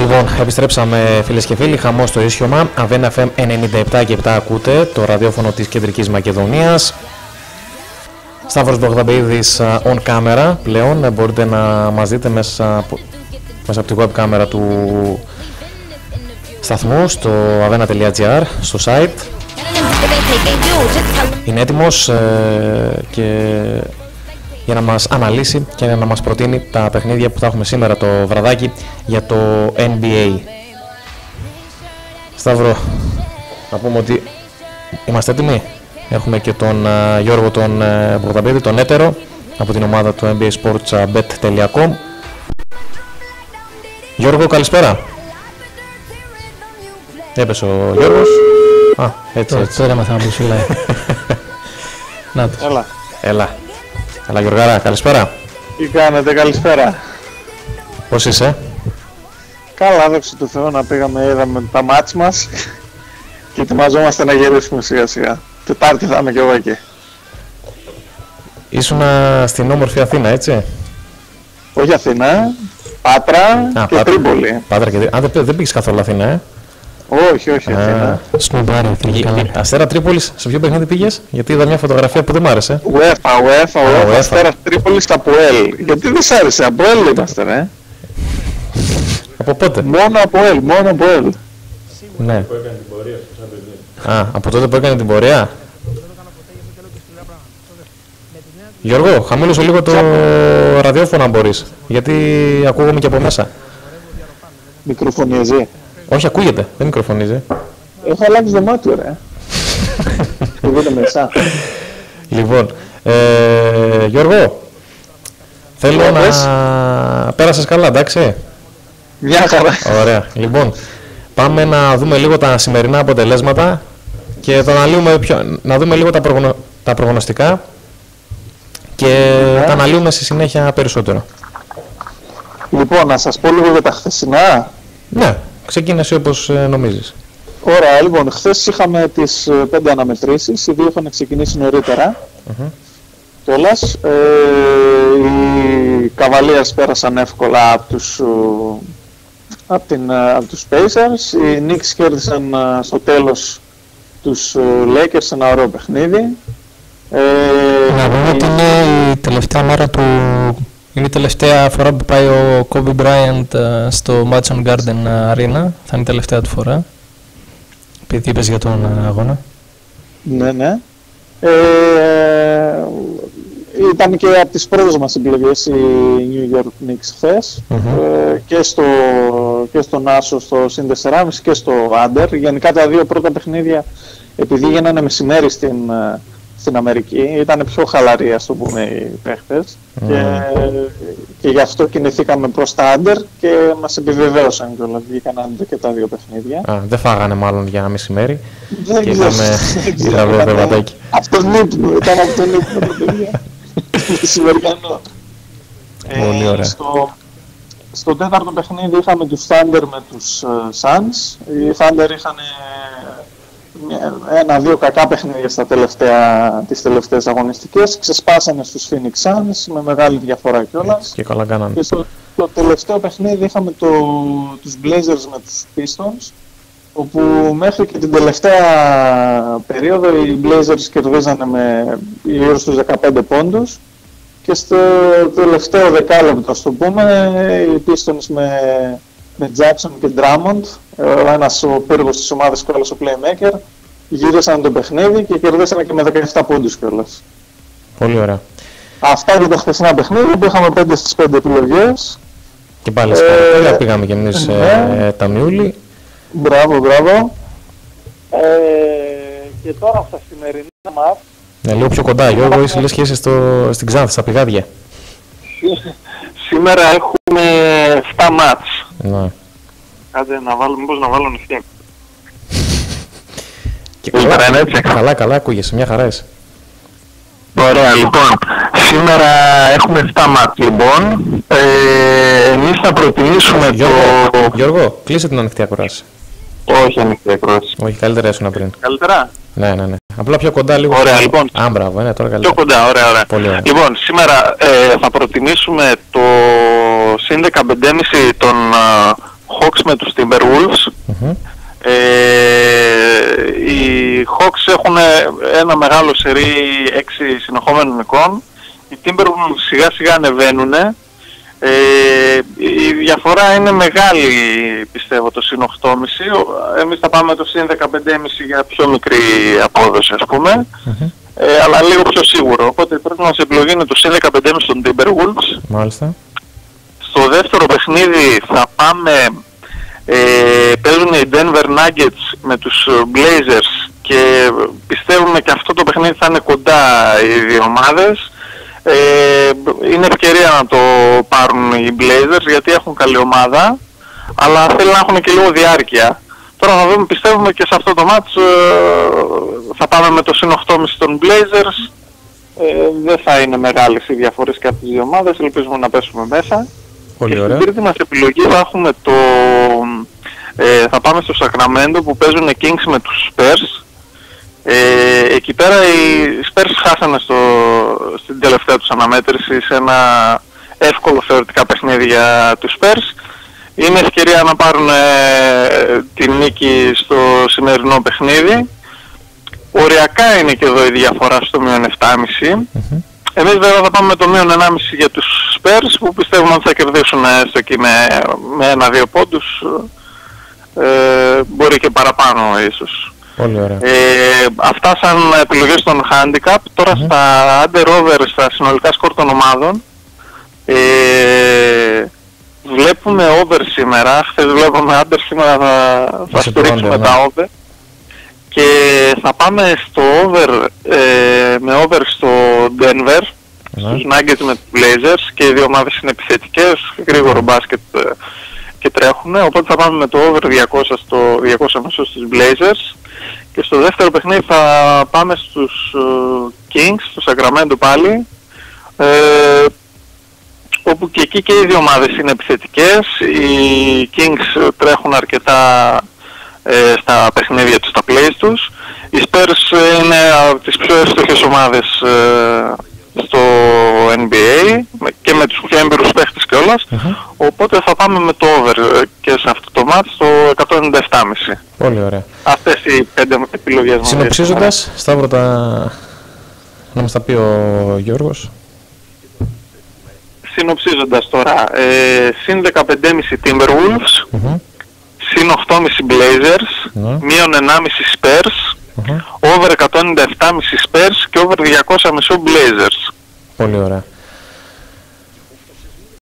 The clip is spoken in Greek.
Λοιπόν, επιστρέψαμε φίλες και φίλοι, χαμός στο Ίσιωμα, Αβένα FM 97 και 7 ακούτε, το ραδιόφωνο της Κεντρικής Μακεδονίας. Σταύρος Μπογδαμπεΐδης on camera πλέον, μπορείτε να μας δείτε μέσα από τη web κάμερα του σταθμού στο avena.gr, στο site. Είναι έτοιμος και για να μας αναλύσει και να μας προτείνει τα παιχνίδια που θα έχουμε σήμερα το βραδάκι για το NBA. Σταύρο, να πούμε ότι είμαστε έτοιμοι. Έχουμε και τον Γιώργο τον Μπογδαμπεΐδη, τον έτερο, από την ομάδα του NBASportsBet.com. Γιώργο, καλησπέρα. Έπεσε ο Γιώργος. Α, έτσι. Τώρα έμαθα να πούς φυλάει. Να το. Έλα. Έλα Γιωργάρα, καλησπέρα. Τι κάνετε, καλησπέρα. Πώς είσαι? Καλά, δόξα τω Θεώ, να πήγαμε, είδαμε τα μάτς μας και ετοιμαζόμαστε να γυρίσουμε σιγά σιγά. Τετάρτη θα είμαι κι εγώ εκεί. Ήσουνα στην όμορφη Αθήνα, έτσι? Όχι Αθήνα, Πάτρα και Τρίπολη. Πάτρα και Τρίπολη. Δεν πήγες καθόλου Αθήνα, Όχι, Αθήνα. Σνομπάρι, Αθήνα. Αστέρα Τρίπολης, σε ποιο παιχνίδι πήγες? Γιατί είδα μια φωτογραφία που δεν μ' άρεσε. UEFA, Αστέρα Τρίπολης στα ΑΠΟΕΛ. Γιατί δεν σ' άρεσε, ΑΠΟΕΛ είμαστε, ρε. Από πότε? Μόνο ΑΠΟΕΛ. Ναι. Α, από τότε που έκανε την πορεία. Γιώργο, χαμήλωσε λίγο το ραδιόφωνο αν μπορείς, γιατί ακούγομαι και από μέσα. Μικροφωνίζει. Όχι, ακούγεται, δεν μικροφωνίζει. Έχω αλλάξει δωμάτιο, ρε. Ακούγεται μέσα. Λοιπόν, Γιώργο, θέλω να πέρασες καλά, εντάξει? Μια χαρά. Ωραία. Λοιπόν, πάμε να δούμε λίγο τα σημερινά αποτελέσματα και να δούμε λίγο τα προγνωστικά και τα αναλύουμε στη συνέχεια περισσότερο. Λοιπόν, να σας πω λίγο για τα χθεσινά. Ναι, ξεκίνησε όπως νομίζεις. Ωραία, λοιπόν, χθες είχαμε τις 5 αναμετρήσεις, οι δύο είχαν ξεκινήσει νωρίτερα. Κιόλας, οι Cavaliers πέρασαν εύκολα από τους Pacers, οι Knicks κέρδισαν στο τέλος τους Lakers σε ένα ωραίο παιχνίδι. Να πούμε ότι είναι η τελευταία μέρα του... Είναι η τελευταία φορά που πάει ο Kobe Bryant στο Madison Garden Arena. Θα είναι η τελευταία του φορά. Επειδή είπες για τον αγώνα. Ναι. Ήταν και από τις πρώτες μας επιλογές οι New York Knicks χθες. Και στον Άσο στο συν 4,5 και στο Under. Γενικά τα δύο πρώτα παιχνίδια, επειδή γίνανε μεσημέρι στην Αμερική, ήταν πιο χαλαροί, ας το πούμε, οι παίχτες και γι' αυτό κινηθήκαμε προς τα Under και μας επιβεβαίωσαν κιόλας, βγήκαν Under και τα δύο παιχνίδια. Δεν φάγανε μάλλον για μεσημέρι και είδαμε περβατάκι. Από τον ύπνο, ήταν από τον ύπνο το παιδιά. Μεσημεριανό. Πολύ ωραία. Στο τέταρτο παιχνίδι είχαμε τους Thunder με τους Suns. Οι Thunder είχαν ένα-δύο κακά παιχνίδια τις τελευταίες αγωνιστικές. Ξεσπάσανε στους Phoenix Suns με μεγάλη διαφορά κιόλας. Και καλά κάνανε. Και στο τελευταίο παιχνίδι είχαμε τους Blazers με τους Pistons, όπου μέχρι και την τελευταία περίοδο οι Blazers κερδίζανε με γύρω στους 15 πόντους. Και στο τελευταίο δεκάλεπτο, ας το πούμε, οι Pistons με Jackson και Drummond, ένας ο πύργος της ομάδας και όλος ο playmaker, γύρισαν το παιχνίδι και κερδίσαν και με 17 πόντους κιόλας. Πολύ ωραία. Αυτά για τα χθεσινά παιχνίδια που είχαμε 5 στις 5 επιλογές. Και πάλι συγχαρητήρια, πήγαμε κι εμείς Ταμιούλη. Μπράβο. Και τώρα στα σημερινά μάτς. Ναι, λίγο πιο κοντά, Γιώργο, είσαι λες και είσαι στην Ξάνθη, στα πηγάδια. Σήμερα έχουμε 7 μάτς. Ναι. Κάντε μήπως να βάλω νυχτή. Και καλά, ακούγεσαι, μια χαρά είσαι. Ωραία, λοιπόν, σήμερα έχουμε 7 μάτς, λοιπόν. Εμείς θα προτιμήσουμε Γιώργο, κλείσε την ανοιχτή ακρόαση. Όχι ανοιχτή ακρόαση. Όχι, καλύτερα ήσουν πριν. Καλύτερα. Ναι. Απλά πιο κοντά λίγο. Ωραία, λοιπόν. Μπράβο, τώρα καλύτερα. Πιο κοντά, ωραία. Πολύ ωραία. Λοιπόν, σήμερα θα προτιμήσουμε το συν 15,5 των Hawks με τους Timberwolves. Οι Hawks έχουν ένα μεγάλο σερί 6 συνεχόμενων νικών. Οι Timberwolves σιγά σιγά ανεβαίνουν. Η διαφορά είναι μεγάλη, πιστεύω, το συν 8,5. Εμείς θα πάμε το συν 15,5 για πιο μικρή απόδοση, ας πούμε. Αλλά λίγο πιο σίγουρο. Οπότε η πρώτη μας επιλογή είναι το συν 15,5 των Timberwolves. Μάλιστα. Στο δεύτερο παιχνίδι θα πάμε, παίζουν οι Denver Nuggets με τους Blazers και πιστεύουμε και αυτό το παιχνίδι θα είναι κοντά οι δύο ομάδες. Είναι ευκαιρία να το πάρουν οι Blazers γιατί έχουν καλή ομάδα, αλλά θέλουν να έχουν και λίγο διάρκεια. Τώρα θα δούμε, πιστεύουμε και σε αυτό το match θα πάμε με το συν 8,5 των Blazers. Δεν θα είναι μεγάλες οι διαφορές και από τις δύο ομάδες, ελπίζουμε να πέσουμε μέσα. Πολύ και ωραία. στην τρίτη μας επιλογή θα έχουμε θα πάμε στο Sacramento που παίζουν Kings με τους Spurs. Εκεί πέρα οι Spurs χάσανε στην τελευταία τους αναμέτρηση σε ένα εύκολο θεωρητικά παιχνίδι για τους Spurs. Είναι ευκαιρία να πάρουν την νίκη στο σημερινό παιχνίδι. Οριακά είναι και εδώ η διαφορά στο μείον 7,5. Εμείς βέβαια θα πάμε με το μείον 1,5 για τους Spurs που πιστεύουμε ότι θα κερδίσουν έστω και με 1-2 πόντους. Μπορεί και παραπάνω ίσως. Πολύ ωραία. Αυτά σαν επιλογές των handicap. Τώρα στα under-over, στα συνολικά σκορ των ομάδων, βλέπουμε over σήμερα. Χθες βλέπουμε under, σήμερα θα στηρίξουμε τα over. Και θα πάμε στο over, με over στο Denver, στους Nuggets με τους Blazers, και οι δύο ομάδες είναι επιθετικές, γρήγορο μπάσκετ και τρέχουν, οπότε θα πάμε με το over 200 μέσω στους Blazers. Και στο δεύτερο παιχνίδι θα πάμε στους Kings, στο Sacramento πάλι, όπου και εκεί και οι δύο ομάδες είναι επιθετικές. Οι Kings τρέχουν αρκετά στα παιχνίδια τους, στα plays τους. Οι Spurs είναι από τις πιο εύστοχες ομάδες στο NBA και με τους πιο έμπειρους παίχτες κιόλας. Οπότε θα πάμε με το over και σε αυτό το match στο 197,5. Πολύ ωραία. Αυτές οι 5 επιλογές μας. Συνοψίζοντας, Σταύρο, να μας τα πει ο Γιώργος. Συνοψίζοντας τώρα, συν 15,5 Timberwolves, συν 8,5 Blazers, μείον 1,5 Spurs, over 197,5 Spurs και over 200,5 Blazers. Πολύ ωραία.